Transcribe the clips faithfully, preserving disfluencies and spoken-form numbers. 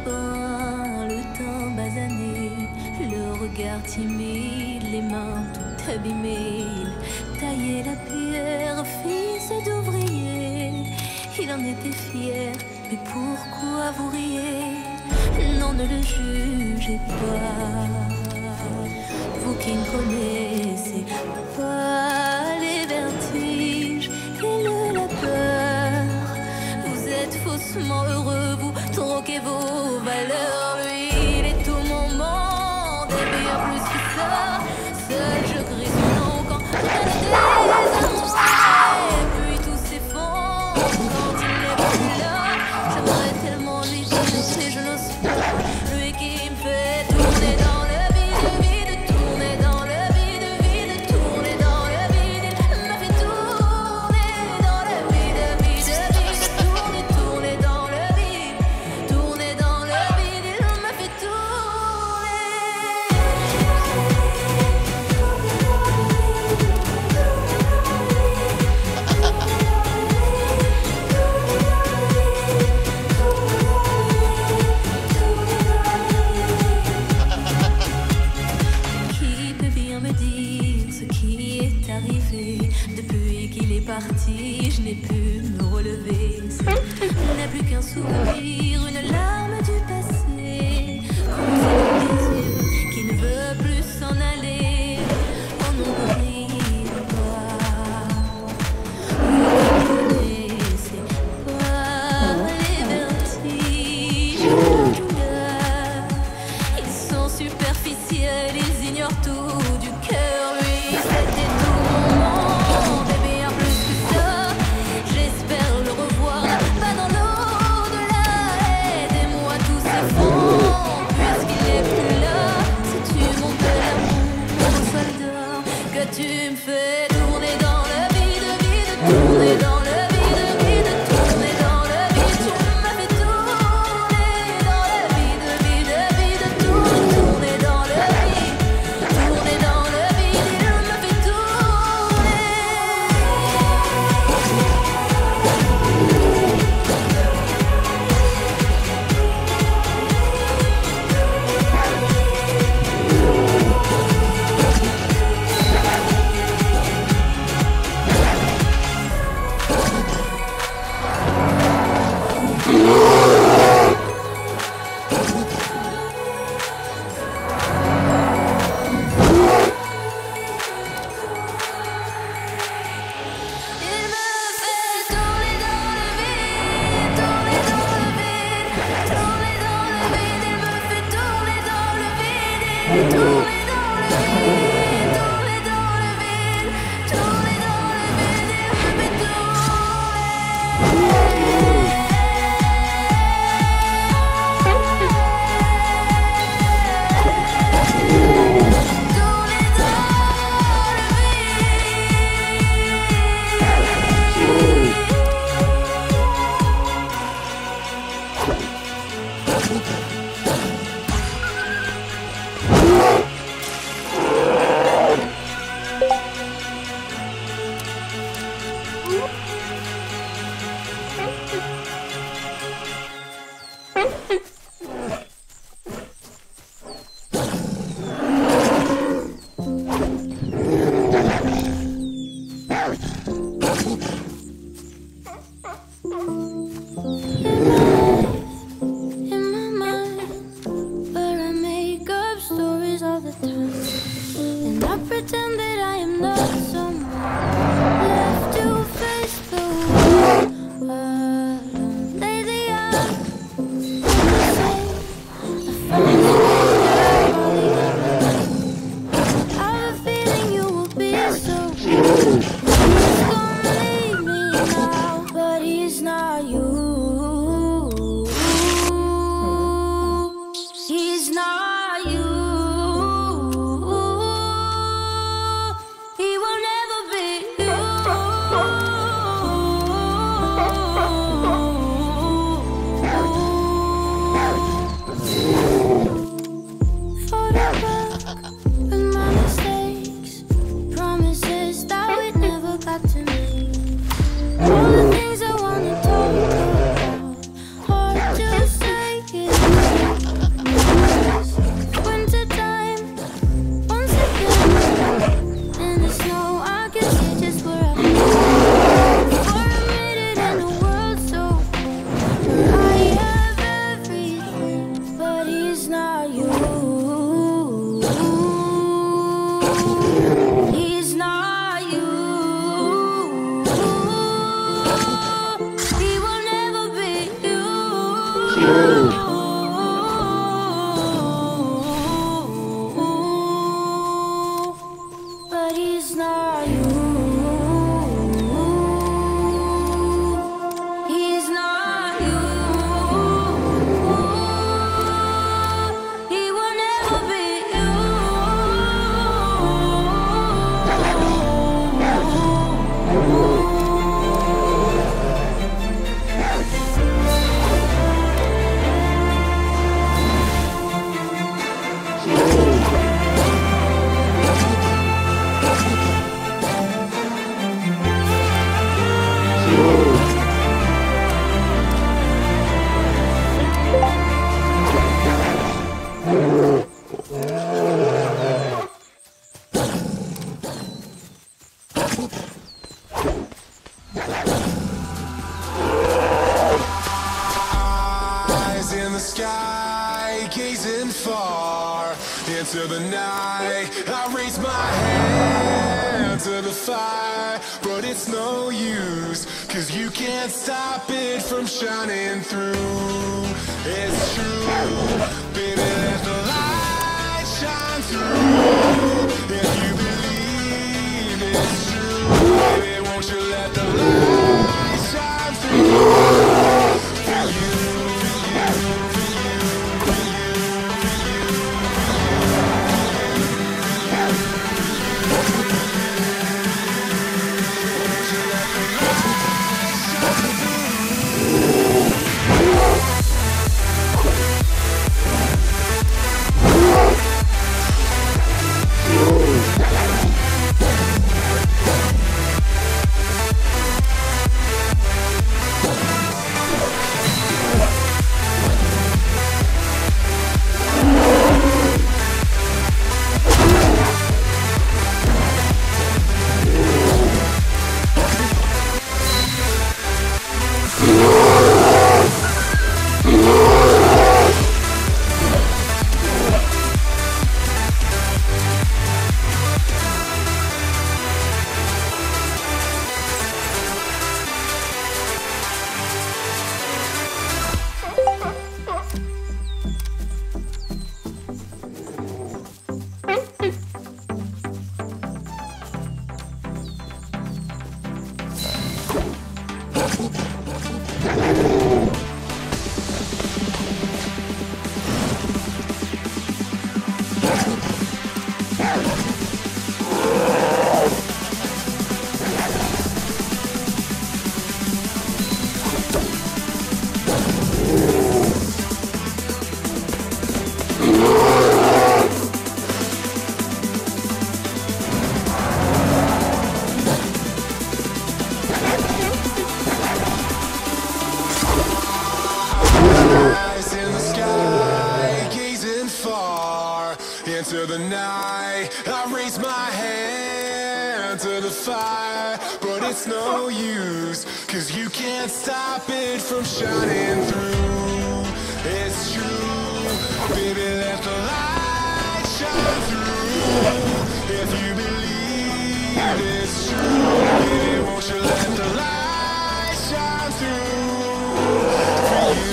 bain, le teint basané, le regard timide, les mains toutes abîmées. Il taillait la pierre, fils d'ouvrier. Il en était fier, mais pourquoi vous riez? Non, ne le jugez pas, vous qui ne connaissez pas les vertiges et le la peur. Vous êtes faussement heureux, vous troquez vos valeurs. Lui, il est tout mon monde, et bien plus que ça. Seul je crie son nom quand il y a des amours. Et puis tout s'effondre quand il n'est plus là. J'aimerais tellement lui dire, mais je n'ose pas. Lui qui me fait tourner dans le vide, vide, tourner dans le vide, vide, tourner dans le vide. Il m'a fait tourner dans le vide, vide, vide, tourner, tourner dans le vide, tourner dans le vide. Il m'a fait tourner. Qui peut bien me dire ce qui est arrivé? Depuis qu'il est parti, je n'ai pu me relever. Ce n'est plus qu'un souvenir, une larme du passé. Comme des yeux qui ne veut plus s'en aller. Oh non, ne riez pas. Vous ne connaissez pas les vertiges, la douleur. Ils sont superficiels, ils ignorent tout du cœur. Lui, c'était tout mon monde, et bien plus que ça. J'espère le revoir là-bas dans l'au-delà. Aidez-moi, tout s'effondre, puisqu'il n'est plus là. Si tu montes de l'amour, mon soldat, que tu me fais tourner dans le vide, vide, tourner dans le vide, vide, tourner dans le vide. Tu m'as fait tourner dans le vide, vide, vide, tourner, tourner dans le vide, tourner dans le vide. Il m'a fait tourner. Il me fait tourner dans le vide, tourner dans le vide, tourner dans le vide. Il me fait tourner dans le vide, tourner dans le vide, tourner dans le vide, tourner dans le vide. Il me fait in my mind, but I make up stories all the time, and I pretend that I am not someone left to face the world alone. Lately I've been the same. I find that I have a feeling you will be so good. He's gonna leave me now, but he's not you. He's not you. He will never be you. sky, gazing far into the night. I raise my hand to the fire, but it's no use, 'cause you can't stop it from shining through. It's true, baby, let the light shine through. If you believe it's true, baby, won't you let the light shine through? For you, for you, for you, for you, for you, for you. Won't you let the light shine through? Into the night, I raise my hand to the fire, but it's no use, 'cause you can't stop it from shining through. It's true, baby, let the light shine through. If you believe it's true, baby, won't you let the light shine through? For you.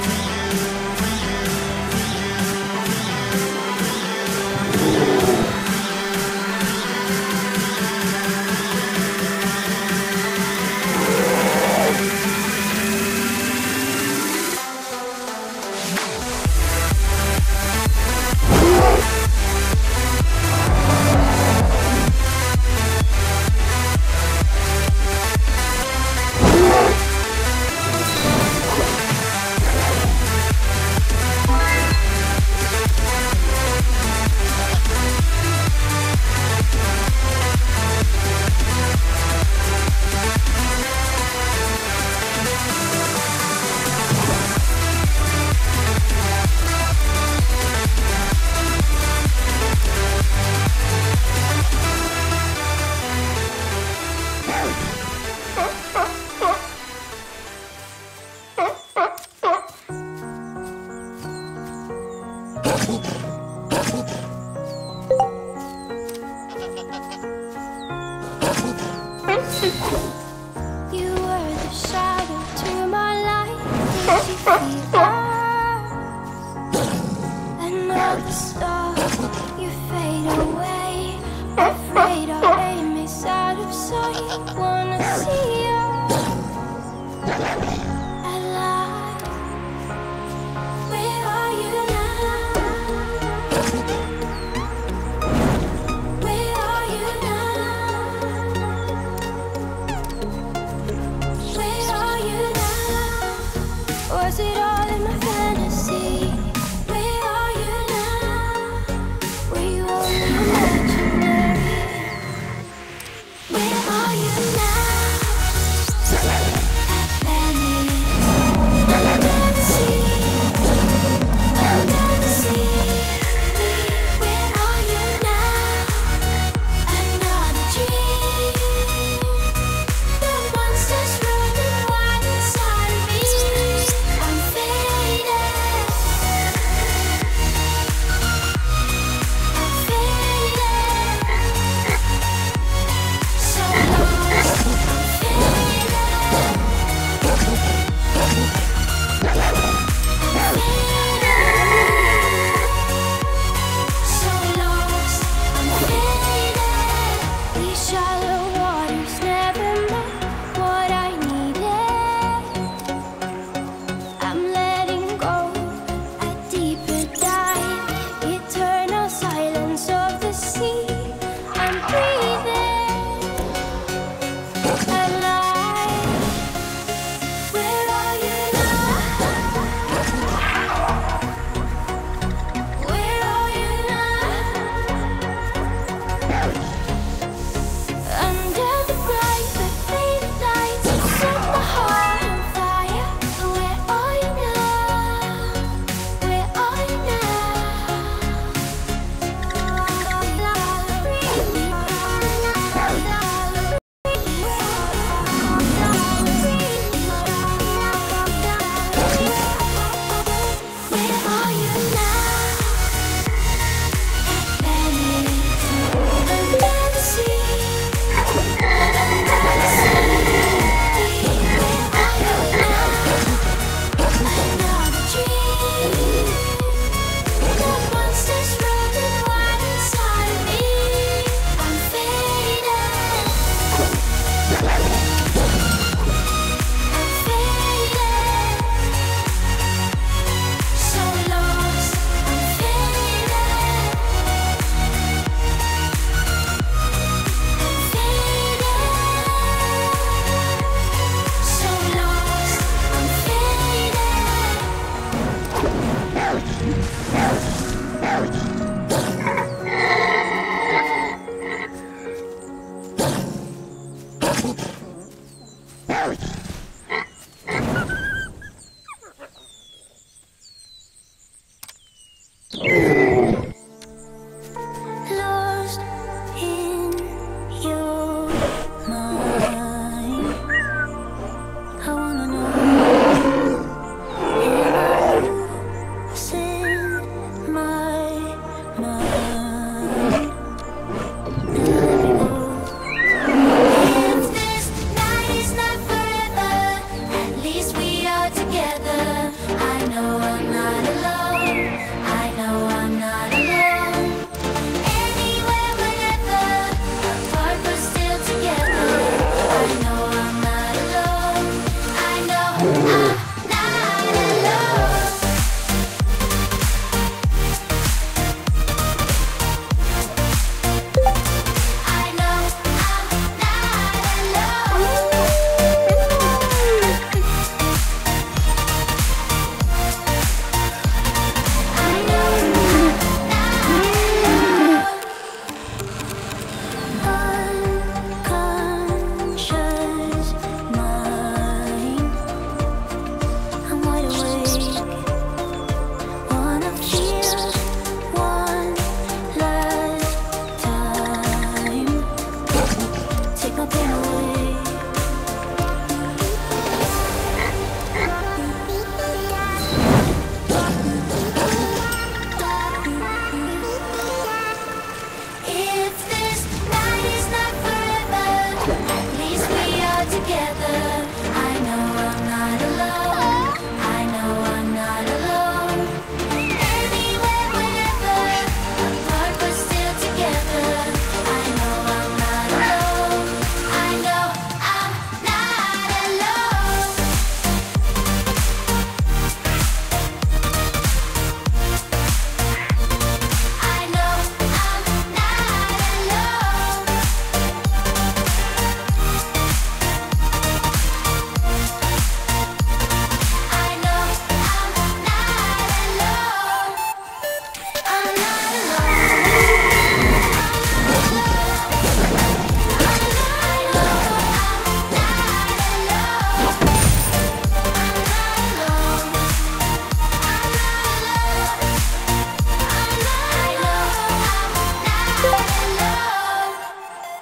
You were the shadow to my light. Did you feel us? And all the stars, you fade away. Afraid our aim is out of sight. Wanna see us alive. Where are you now? Where are you now? Where are you now? Was it all in my fantasy? Where are you now? Lost in your mind, I wanna know, am I losing my mind? If this night is not forever, at least we are together. I know I'm not alone. I know I'm not alone. Anywhere, whenever, apart but still together. I know I'm not alone. I know I'm not alone. I know I'm not unconscious mind. I'm wide awake. Wanna feel one last time. Take my pain away. If this night is not forever, at least we are together. I know I'm not alone. I know I'm not alone. Anywhere, whenever, apart but still together. I know I'm not alone. I know I'm not alone. I know I'm not alone. I know I'm not alone. I'm not alone.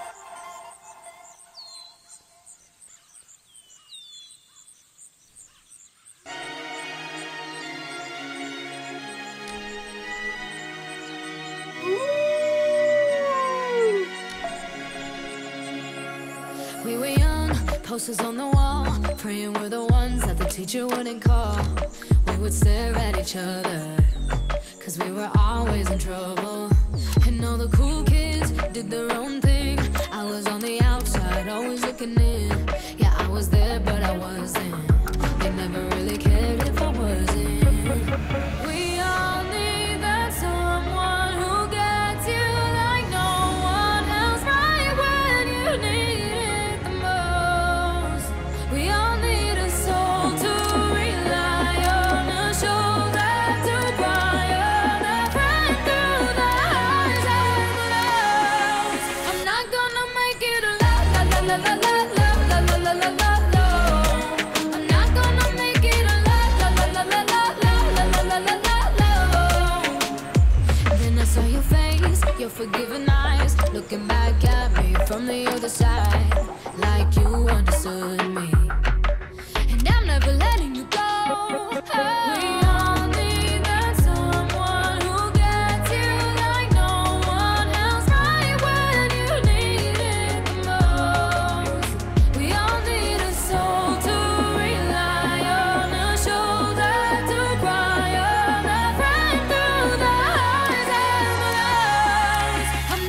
We were young, posters on the wall, praying we're the ones that the teacher wouldn't call. We would stare at each other, cause we were always in trouble. And all the cool kids did their own thing. I was on the outside, always looking in. Yeah, I was there, but I wasn't. They never really cared if I wasn't. We all need that someone who gets you like no one else, right when you need it the most. We all need a soul to rely on, a shoulder to cry on, a friend through the highs and the lows. I'm not gonna make it alone. La la la la la la la la la la la. I'm not gonna make it alone. La la la la la la la la la la la. Then I saw your face, your forgiving eyes, looking back at me from the other side, like you understood me. And I'm never letting you go. We all need that someone who gets you like no one else, right when you need it the most. We all need a soul to rely on, a shoulder to cry on, a friend through the highs and the lows. I'm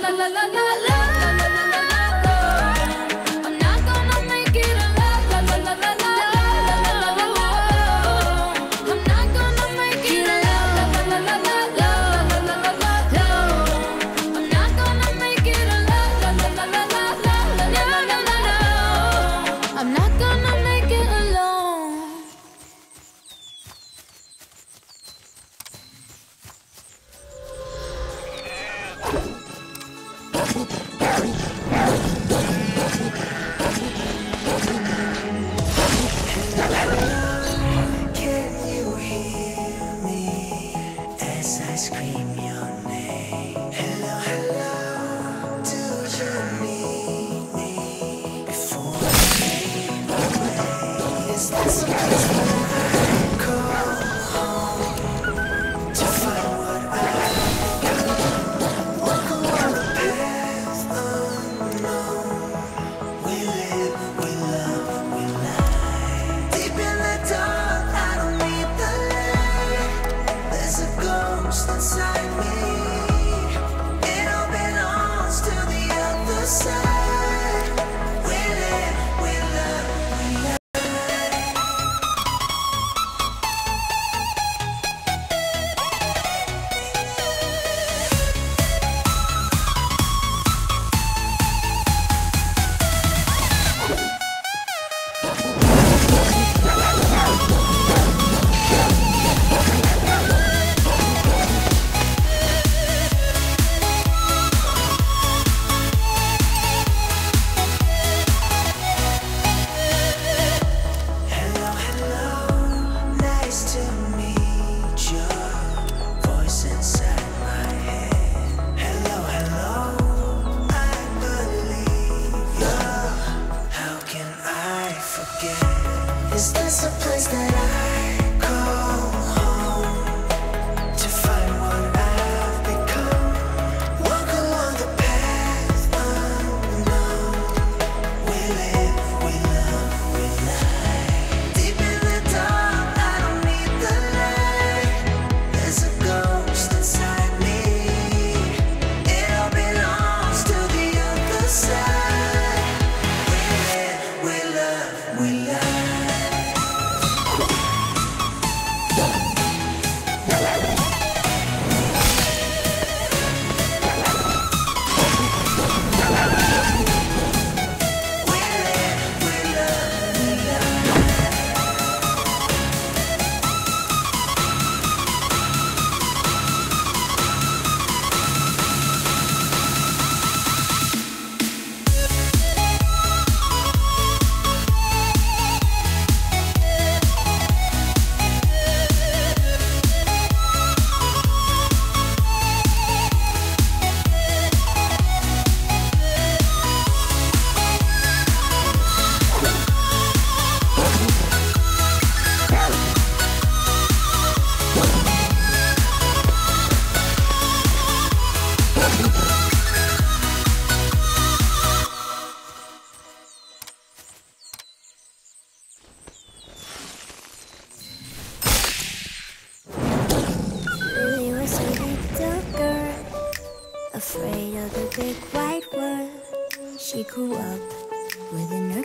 afraid of the big white world. She grew up within her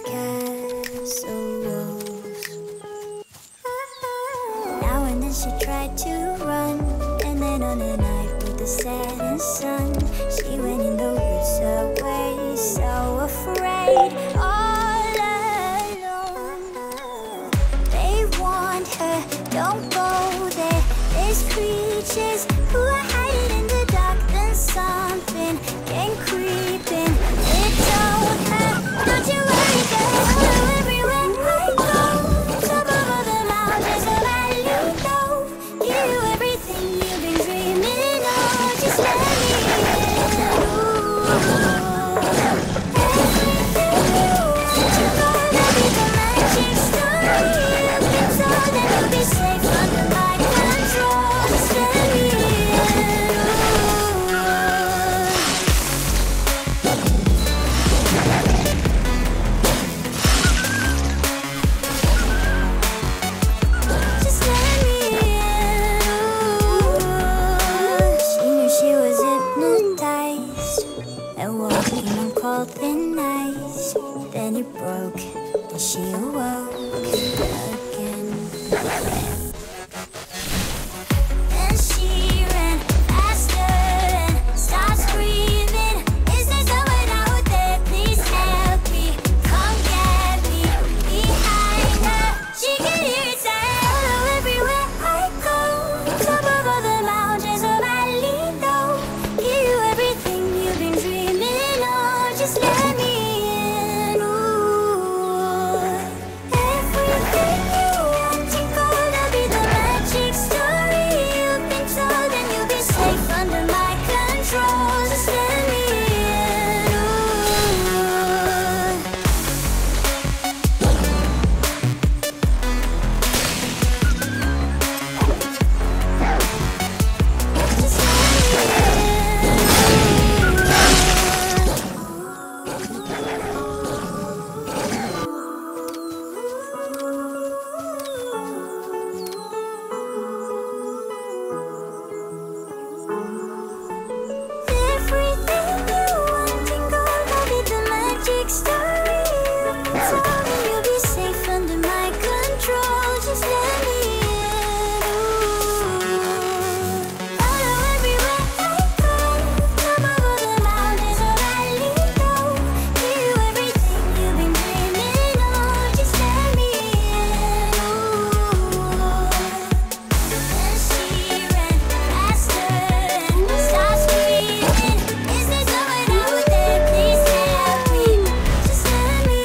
castle walls. Now and then she tried to run, and then on a night with the setting sun, she went in the woods away, so afraid, all alone. They warned her, don't go there, there's creatures who are hiding in the dark. Then something came creeping, it told her, don't you worry, girl, everywhere I go, top of all the mountains, no matter you know, give you everything you've been dreaming of, just let me in. Ooh, everything. ice and walking on cold thin ice. Then it broke and she awoke again. And she ran faster and started screaming, is there someone out there? Please help me, come get me. Behind her, she can hear it say, hello everywhere I go. Top of all the mountains of Alito, give you everything you've been dreaming of. Just let me in. Ooh, everything you want to gonna be the magic story you've been told, and you'll be safe under my control. Just let me in. Ooh. Just everything you want and gonna be the magic story you've been told, and you'll be safe under my control. Just let me in. Ooh, follow everywhere I go. Top of all the mountains of Alito, give you everything you've been dreaming of. Just let me in. Ooh, and she ran faster and started screaming, is there someone out there? Please help me, just let me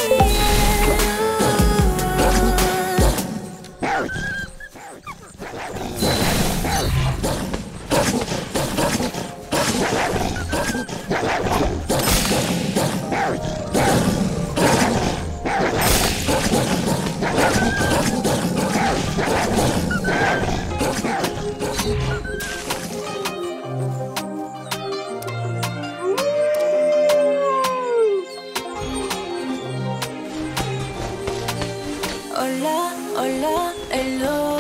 Hola, hola, hello.